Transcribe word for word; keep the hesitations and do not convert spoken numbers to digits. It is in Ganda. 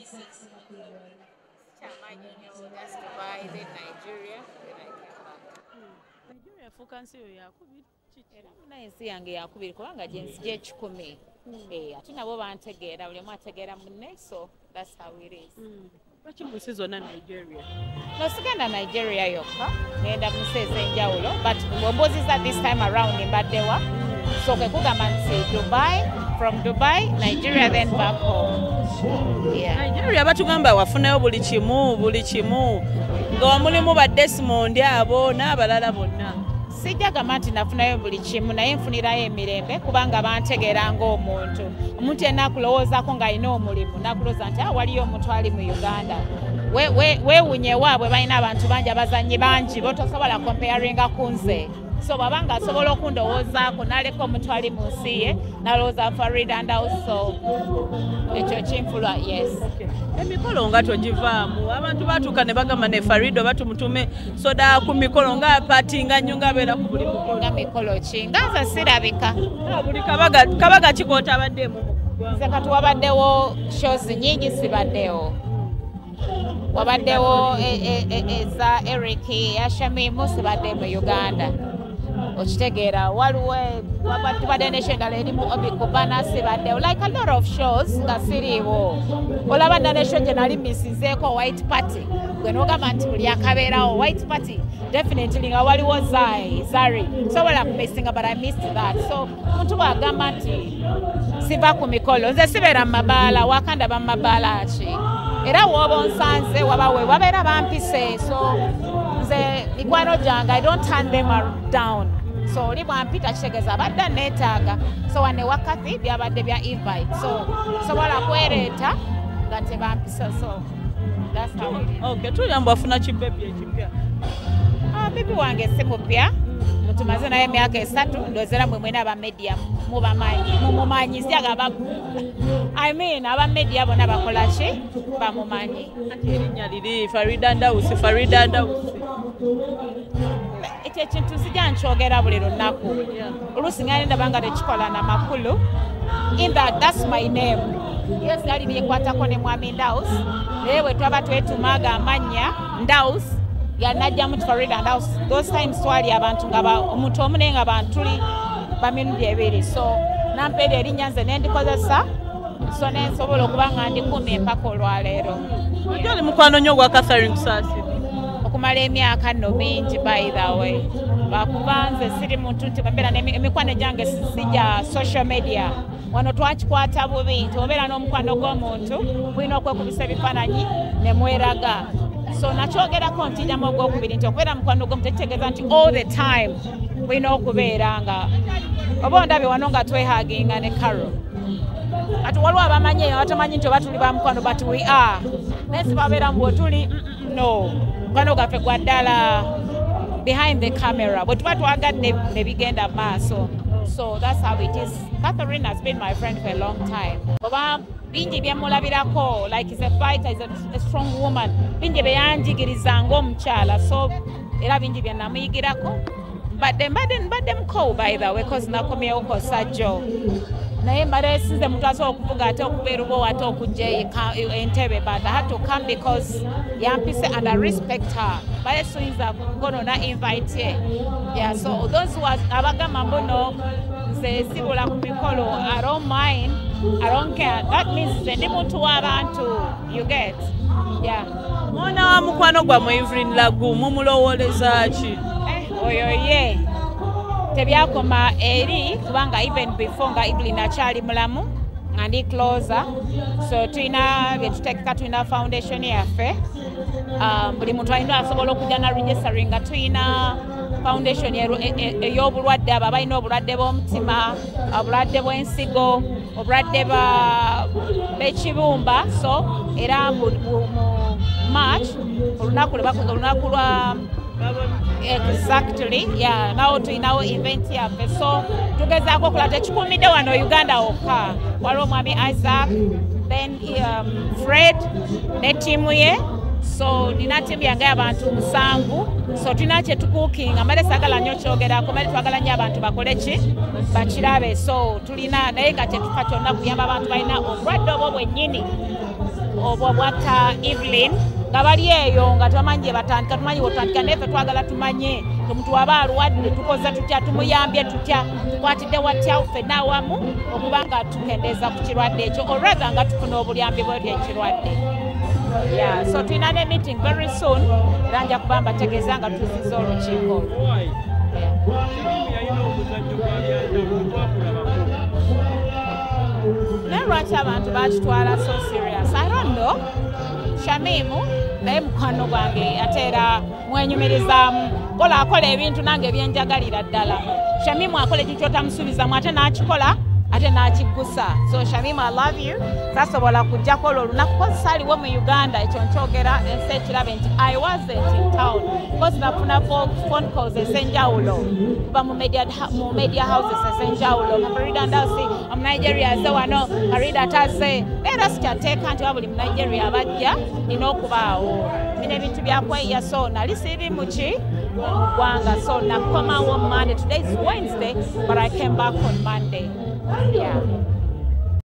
Just Dubai, then Nigeria, then I came back. Nigeria fukansi yo yakubiri. Era munensi yange yakubiri kubanga jensi je kikumi. Eh ate nabo bantegeera buli mu ategeera munne, so that's how it is. Lwaki musizo na Nigeria? No sigenda Nigeria yokka ngenda museze enjawulo but mbozisa this time around mbaddewa. So kwe kugamba nti Dubai, from Dubai, Nigeria, then back home. Yeah. Nigeria batugamba wafunayo buli kimu buli kimu nga mulimu ba Desmond abo n'abalala bonna. Sijja gamba nti nafunayo buli kimu naye nfunirayo emirembe kubanga bantegeera ng'omuntu. Omuntu yenna akulowoozaako ng'alina omulimu n'akulowooza nti ah waliyo omuntu ali mu Uganda. Weewunye waabwe balina abantu bangi abazannyi bangi botosobola comparinga ku nze. So babanga asobola okundowoozaako n'aleka omuntu ali mu nsi ye n'alowooza Faridah Ndausi, so ekyo kinfulwa. Yes. Emikolo nga togivaamu abantu batuuka ne bagamba ne Faridah batumutume soda ku mikolo nga patinga nnyo ng'abeera ku buli mukolo. Nga mikolo ki nga nze sirabika. Buli kabaga kabaga kikootabaddemu. Nze kati wabaddewo shows nyingi sibaddewo. Wabaddewo eza Eric Yashamimu sibadde mu Uganda. Okitegeera waliwo tubadde ne endala erimu obikubana sibaddewo, like a lot of shows nga siriiwo. Olaba dda ne show gye nali misizeeko White Party gwe n'ogamba nti buli akabeerawo White Party definitely nga waliwo Zai Zari sobola kumisinga but I missed that. So omuntu bw'agamba nti siva ku mikolo nze sibeera mu mabaala wakandaba mu mabaala ki era woba onsanze wabawe wabeera bampise, so nze mikwano gyange I don't turn them down. So oli bwampita kitegeeza abadde neetaaga, so wane wakati byabadde bya invite, so sobola kwereeta nga tebampisa, so that's how it is. Okay, tuyamba afuna kibebi ekipya. Ah, bibi wange si mupya, mutumaze naye emyaka esatu, ndozera mwe mwena aba media mubamanyi mumumanyizyaga aba I mean aba media bona bakola ki bamumanyi. Ati erinnya liri Faridah Ndausi Faridah Ndausi. Ekyo ekintu sijja nkyogera buli lunaku. Oluusi ngenda ndabanga tekikola na makulu. In that, that's my name. Yes, ali byekwatako ne mwami Ndausi. Naye bwe twaba twetumaga amannya Ndausi yanajja mu Faridah Ndausi. Those times twali abantu nga omuntu omu naye nga bantu tuli bamirundi ebiri. So nampeera erinnya nze ne ndikozesa. So nensobola okuba nga ndikuumye empaka olwaleero. Ojja oli mukwano nnyo gwa Catherine Kusasi. Okumala emyaka nno mingi by the way. Bakuba nze siri muntu nti bambeera n'emikwano gyange sijja social media. Wano twakikwata bubi nti obeera n'omukwano gw'omuntu bulina okwekubisa ebifaananyi ne mweraga. So nakyogerako nti njyamu ogwokubiri nti okubeera mukwano gw'omuntu tekitegeeza nti all the time bulina okubeera nga oba ondabye wano nga twehaginga ne Carol. Ati waliwo abamanyi abatamanyi nti oba tuli ba mukwano but we are. Nensi babeera mu tuli no. Mukwano gwaffe gwa ddala behind the camera. Bwe tuba twagadde ne bigenda maaso. So that's how it is. Catherine has been my friend for a long time. Oba bingi byemulabirako, like he's a fighter, he's a, a strong woman. Bingi byeyanjigiriza ng'omukyala. So era bingi bye namuyigirako. Mbadde mbadde mbadde mukowu by the way because nakomyewo ko sajjo. Naye mbadde sinze muntu asobola okuvuga ate okubeera oba ate okujja entebe, but I had to come because yampise and I respect her. Mbadde siyinza kugonona invite ye. Yeah, so those who are abagamba mbuno nze sibula ku mikolo, I don't mind, I don't care. That means nze ndi muntu w'abantu, you get? Yeah. Mwana wa mukwano gwa mu Evelyn Lagu mumulowooleza ki? Eh, oyo ye. Tebyakoma eri kubanga even before nga Evelyn akyali mulamu nga ndi closer, so tulina bye tuteekeka, tulina foundation yaffe. Um, buli muntu alina asobola okujja na registering nga tulina foundation ey'obulwadde abo abalina obulwadde bw'omutima, obulwadde bw'ensigo, obulwadde b'ekibumba. So era mu March olunaku olunaku lwa exactly, yeah, now tulinawo event yaffe, so tugezaako okulaba tekikumidde wano Uganda wokka. Waliwo mwami Isaac, then um, Fred ne tiimu ye, so nina tiimu yange abantu musanvu, so tulina kye tukuukinga. Mbadde saagala nnyo kyogerako, mbadde twagala nnyo abantu bakole ki bakirabe, so tulina naye nga kye tufa kyonna kuyamba abantu balina obulwadde obwo bwennyini obwo bwatta Evelyn nga bali eyo nga tumanyi batandika tumanyi botandika neve twagala tumanye omuntu aba alwadde tukoza tutya tumuyambye tutya tukwatidde watya ffenna awamu okuba nga tukendeeza ku kirwadde ekyo olwega nga tufuna obuyambi bw'ekyo ekirwadde. Yeah, so tulina ne meeting very soon era nja kuba mbategeeza nga tuziza olukiiko. Naye lwaki abantu bakitwala so serious? I don't know. Shamimu naye mukwano gwange ate era mwenyumirizaamu kola akola ebintu nange byenjagalira ddala. Shamimu akola ekyo kyotamusuubizamu ate n'akikola ate n'akiggusa. So Shamimu, I love you. Tasobola kujja kola olunaku kozi saaliwo mu Uganda ekyo nkyogera ensi ekirabe nti I wasn't in town kozi nafuna phone calls ez'enjawulo kuva mu media, mu media houses ez'enjawulo mu Faridah Ndausi omu Nigeria azze wano Faridah tazze era sikyateeka nti wabuli mu Nigeria abajja nina okubaawo nina ebintu byakweya so nali siri mu ki ggwanga so nakomawo Monday. Today is Wednesday but I came back on Monday. Yeah.